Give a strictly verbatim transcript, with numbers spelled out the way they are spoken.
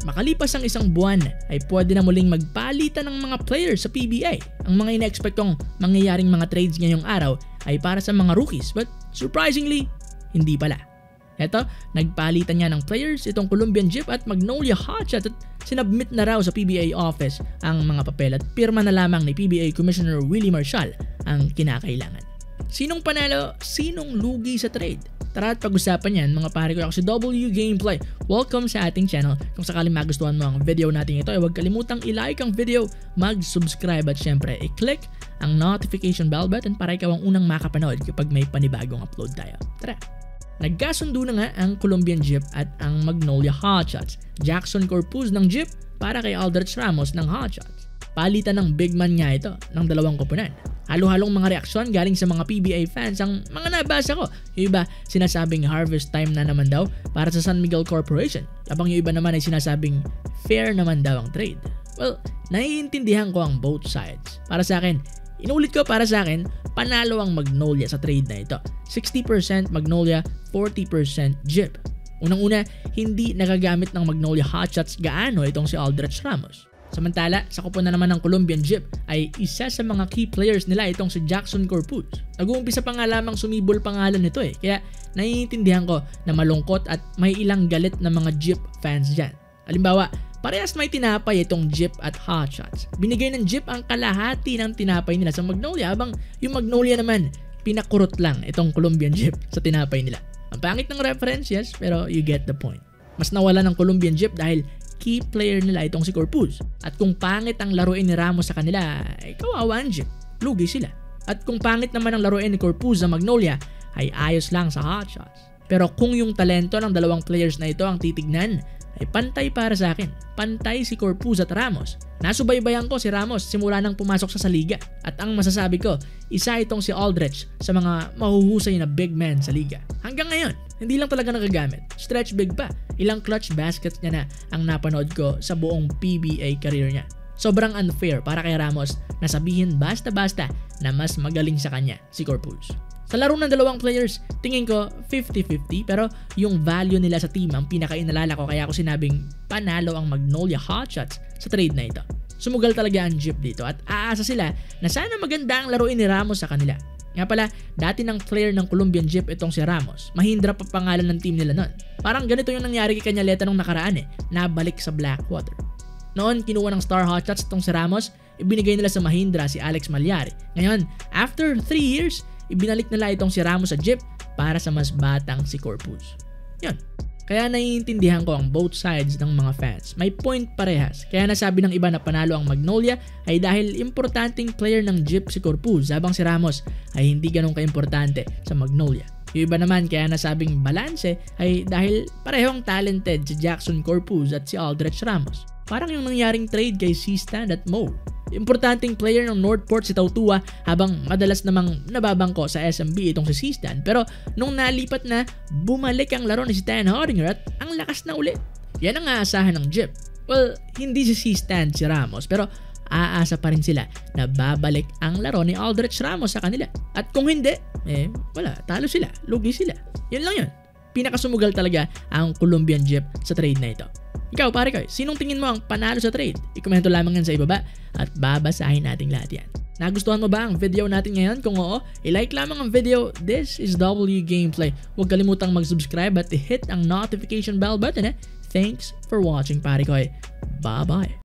makalipas ang isang buwan ay pwede na muling magpalitan ng mga players sa P B A. Ang mga ina-expectong mangyayaring mga trades ngayong araw ay para sa mga rookies, but surprisingly, hindi pala. Eto, nagpalitan niya ng players itong Colombian Gyp at Magnolia Hotshot at sinubmit na raw sa P B A office ang mga papel at pirma na lamang ni P B A Commissioner Willie Marshall ang kinakailangan. Sinong panalo? Sinong lugi sa trade? Tara at pag-usapan yan mga pare ko. Ako si W Gameplay. Welcome sa ating channel. Kung sakaling magustuhan mo ang video natin ito ay huwag kalimutang i-like ang video, mag-subscribe at syempre i-click ang notification bell button para ikaw ang unang makapanood kapag may panibagong upload tayo. Tara! Nagkasundo na nga ang Colombian Gyp at ang Magnolia Hotshots. Jackson Corpuz ng Gyp para kay Aldrich Ramos ng Hotshots. Palitan ng big man nga ito ng dalawang koponan. Halo-halong mga reaksyon galing sa mga P B A fans ang mga nabasa ko. Yung iba sinasabing harvest time na naman daw para sa San Miguel Corporation. Habang yung iba naman ay sinasabing fair naman daw ang trade. Well, naiintindihan ko ang both sides. Para sa akin, inulit ko para sa akin, panalo ang Magnolia sa trade na ito. sixty percent Magnolia, forty percent Gyp. Unang-una, hindi nagagamit ng Magnolia Hotshots gaano itong si Aldrich Ramos. Samantala, sa koponan naman ng Colombian Gyp ay isa sa mga key players nila itong si Jackson Corpuz. Nag-uumpisa pa nga lamang sumibol pangalan nito eh, kaya naiintindihan ko na malungkot at may ilang galit na mga Gyp fans dyan. Halimbawa, parehas may tinapay itong Gyp at Hotshots. Binigay ng Gyp ang kalahati ng tinapay nila sa Magnolia habang yung Magnolia naman pinakurot lang itong Colombian Gyp sa tinapay nila. Ang pangit ng reference, yes, pero you get the point. Mas nawala ng Colombian Gyp dahil key player nila itong si Corpuz. At kung pangit ang laruin ni Ramos sa kanila, ay kawawa ang Gyp. Lugi sila. At kung pangit naman ang laruin ni Corpuz sa Magnolia, ay ayos lang sa Hotshots. Pero kung yung talento ng dalawang players na ito ang titignan, ay pantay para sa akin. Pantay si Corpuz at Ramos. Nasubaybayan ko si Ramos simula nang pumasok sa liga. At ang masasabi ko, isa itong si Aldrich sa mga mahuhusay na big man sa liga. Hanggang ngayon, hindi lang talaga nagagamit. Stretch big pa. Ilang clutch baskets niya na ang napanood ko sa buong P B A career niya. Sobrang unfair para kay Ramos na sabihin basta-basta na mas magaling sa kanya si Corpuz. Sa laro ng dalawang players, tingin ko fifty fifty pero yung value nila sa team ang pinakainalala ko kaya ako sinabing panalo ang Magnolia Hotshots sa trade na ito. Sumugal talaga ang Gyp dito at aasa sila na sana maganda ang laruin ni Ramos sa kanila. Nga pala, dati ng player ng Colombian Gyp itong si Ramos. Mahindra pa pangalan ng team nila nun. Parang ganito yung nangyari kay Kanyaleta nung nakaraan eh, nabalik sa Blackwater. Noon, kinuha ng Star Hotshots itong si Ramos, ibinigay nila sa Mahindra si Alex Malyari. Ngayon, after three years, ibinalik nila itong si Ramos sa Gyp para sa mas batang si Corpuz. Yun. Kaya naiintindihan ko ang both sides ng mga fans. May point parehas. Kaya nasabi ng iba na panalo ang Magnolia ay dahil importanteng player ng Gyp si Corpuz habang si Ramos ay hindi ganun kaimportante sa Magnolia. Yung iba naman kaya nasabing balanse ay dahil parehong talented si Jackson Corpuz at si Aldrich Ramos. Parang yung nangyaring trade kay C-Stand at Mo. Importanteng player ng Northport si Tautua habang madalas namang nababangko sa S M B itong si C-Stand. Pero nung nalipat na, bumalik ang laro ni si Stan Hodinger at ang lakas na ulit. Yan ang aasahan ng Gyp. Well, hindi si C-Stand si Ramos pero aasa pa rin sila na babalik ang laro ni Aldrich Ramos sa kanila. At kung hindi, eh wala, talo sila, lugi sila. Yan lang yun. Pinakasumugal talaga ang Colombian Gyp sa trade na ito. Ikaw pare ko, sinong tingin mo ang panalo sa trade? I-komento lamang yan sa ibaba at babasahin natin lahat yan. Nagustuhan mo ba ang video natin ngayon? Kung oo, i-like lamang ang video. This is W Gameplay. Huwag kalimutang mag-subscribe at i-hit ang notification bell button eh. Thanks for watching pare ko. Bye bye.